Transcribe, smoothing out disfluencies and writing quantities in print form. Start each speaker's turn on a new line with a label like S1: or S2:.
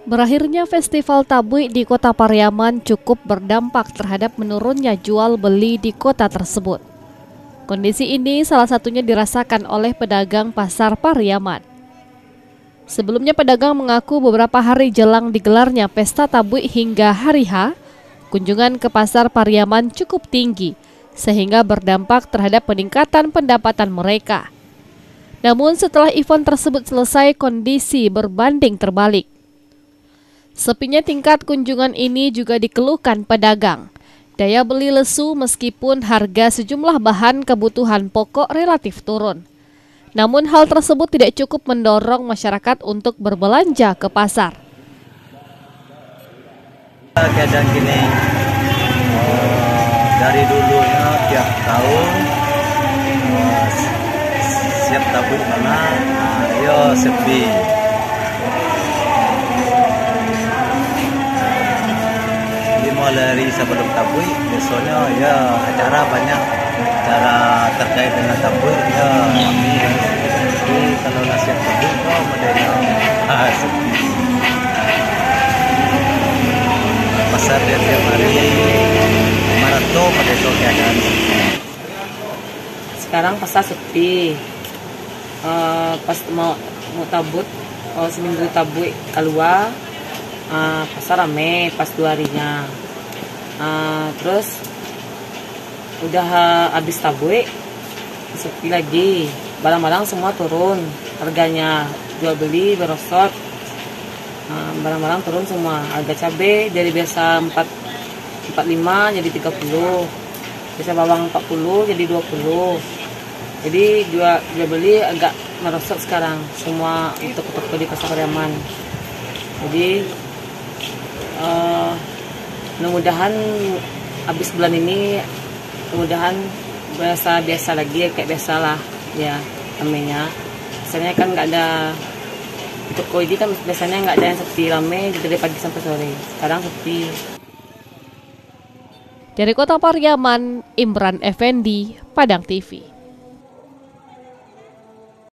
S1: Berakhirnya Festival Tabui di Kota Pariaman cukup berdampak terhadap menurunnya jual beli di kota tersebut. Kondisi ini salah satunya dirasakan oleh pedagang pasar Pariaman. Sebelumnya pedagang mengaku beberapa hari jelang digelarnya Pesta Tabui hingga hari H, kunjungan ke pasar Pariaman cukup tinggi sehingga berdampak terhadap peningkatan pendapatan mereka. Namun setelah event tersebut selesai, kondisi berbanding terbalik. Sepinya tingkat kunjungan ini juga dikeluhkan pedagang. Daya beli lesu meskipun harga sejumlah bahan kebutuhan pokok relatif turun. Namun hal tersebut tidak cukup mendorong masyarakat untuk berbelanja ke pasar.
S2: Keadaan gini, dari dulunya tiap tahun siap tabung mana, ayo sepi. Dari sebelum tabui biasanya ya acara banyak, acara terkait dengan tabui ya kami. Jadi kalau nasihat tabui kok modelnya sepi. Pasar dia tiap hari maraton pada itu keadaan.
S3: Sekarang pasar sepi. Pas mau tabut, seminggu tabui keluar, pasar rame pas 2 harinya. Terus udah habis tabui sepi lagi, barang-barang semua turun harganya, jual beli berosot, barang-barang turun semua. Harga cabai dari biasa 45 jadi 30, biasa bawang 40 jadi 20. Jadi jual beli agak merosot sekarang semua untuk toko di pasar Pariaman. Jadi mudah-mudahan habis bulan ini mudah-mudahan biasa lagi kayak biasalah ya ramenya. Biasanya kan nggak ada toko ini kan biasanya nggak ada yang sepi, rame dari pagi sampai sore. Sekarang sepi.
S1: Dari Kota Pariaman, Imran Effendi, Padang TV.